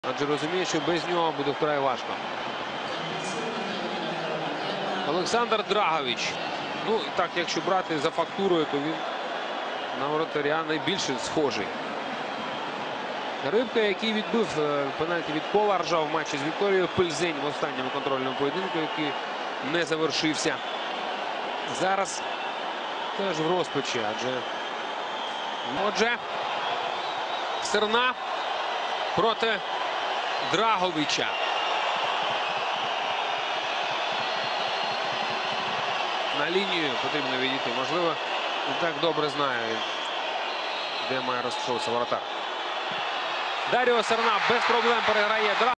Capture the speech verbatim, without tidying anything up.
Адже розуміє, що без нього буде вкрай важко. Олександр Драгович. Ну, і так, якщо брати за фактурою, то він на воротаря найбільше схожий. Рибка, який відбив пенальті від Коларжа в матчі з Вікторією Пильзень в останньому контрольному поєдинку, який не завершився. Зараз теж в розпачі, адже Отже, Серна проти Драговича. На лінію потрібно відійти. Можливо, не так добре знає він, де має розташовуватися воротар. Даріо Серна без проблем переграє Драговича.